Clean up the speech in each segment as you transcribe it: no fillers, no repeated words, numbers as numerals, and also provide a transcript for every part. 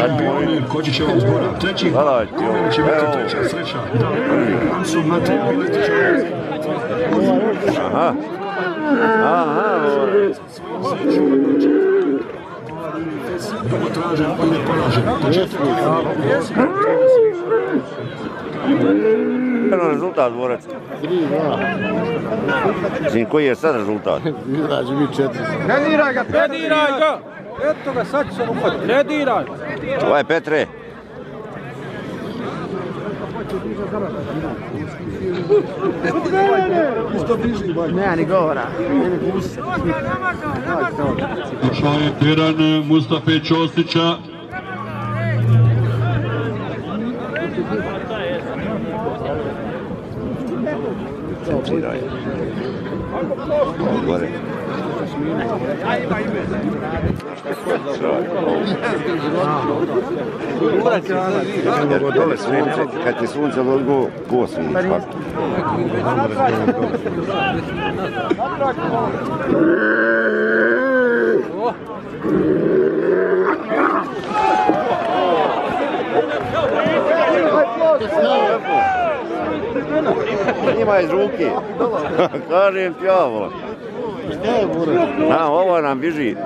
Kočićeva zbora. Treći, ovo će biti treća sreća. Anson Matija, Biletića. Aha. Dugo tražen i ne poražen. Rezultat, Borac. 3-2. Koji je sad rezultat? Izađe mi 4. Ne diraj ga! Eto ga, sad ću se upati. Ne diraj! Čuvaj, Petre. Ne, ni govora. Došao je Piran Mustafe Ćosića. Centriraj. Gore. Dole sve, kad ti sunce odgo, go svidiš. Ima iz ruke. Kažem ti ja, volim. Ovo nam biži.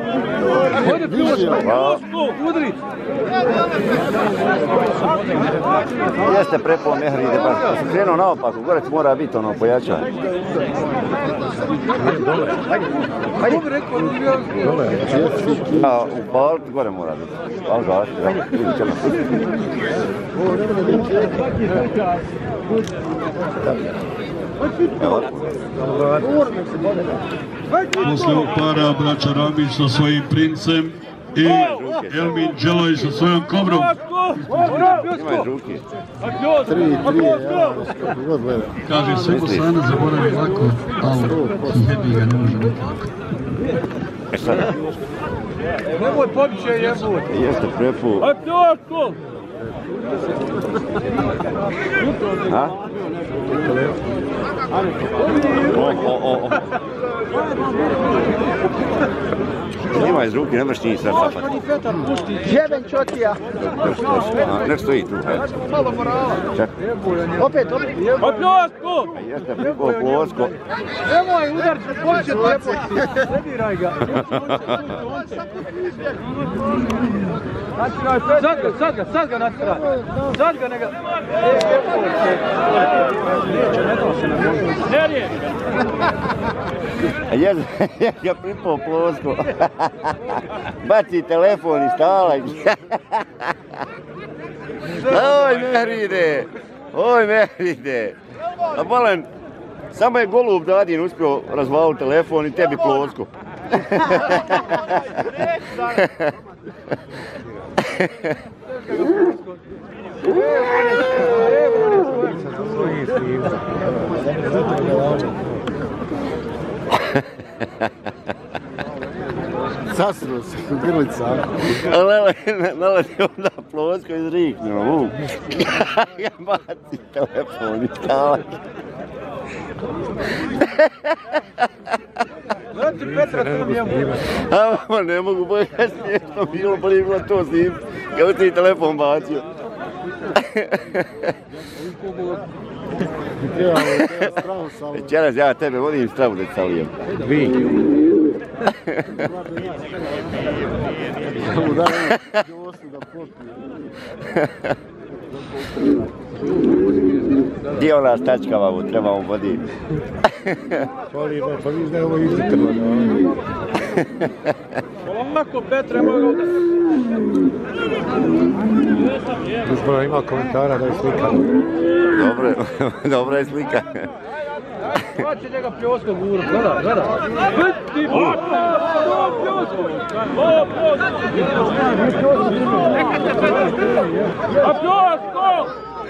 Jeste prepao Mehri, ide baš. Kad sam krenuo naopako, gorec mora biti ono pojačan. Upal, gore mora biti. Upal gaš, vidi ćemo. Posle ovog para braća Ramić sa svojim princem i Elmin Đeloj sa svojom kobrom. Ima iz ruke. 3-3, Kaže, sve Bosana zaboravi lako, ali jebi ga ne može nikako. Nemoj pobiće jebut. Jeste prepu. Aj pljotko! Ha? Ima iz ruke, ne možeš njih sad zapati. Jeben čotija. Nek stoji tu, hajde. Malo morala. Čekaj. Opet. Aj pljotko! Jeste pripao plosko. Nemoj udar, pobiće jebut. Ne diraj ga. Sad ga natraj. Sad ga nega. Ne riješi. Jes ga pripao plosko. Baci telefon i stalaj. Oj, Mehride. Oj, Mehride. A bolan, samo je golub Dadin uspio razvaliti telefon i tebi plosko. Zasro se, grlica. Nalazi onda plosko iz riknjeno. Ja baci telefon i stalaj. Vrati Petra, to njemu. A ne mogu, bolje je smiješno bilo, bolje je bilo to snim, kao ti telefon bacio. Večeras ja tebe vodim stravu da calijem. Vi. Gdje je ona stačkava mu trebamo voditi? Pa viš da je ovo izlikrlo. Polako Petra, evo ga ovdje. Uzbora ima komentara da je slika. Dobra je slika. Kada će njega pljoska gura, gleda. Vrti, pljoska! A pljosko!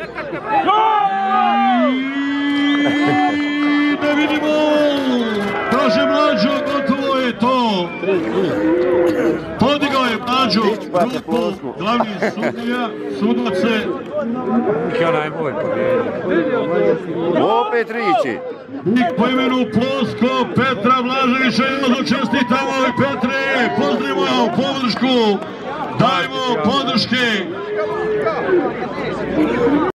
Da vidimo, kaže Mlađo, gotovo je to. Podigao je Mlađo grupu glavnih sudija, sudace. Kao najbolj pobjedio. Opet riči. Nik po imenu Plosko, Petra Blaževića, jedno čestitamo i Petre, pozdravimo podršku Dajmo podrške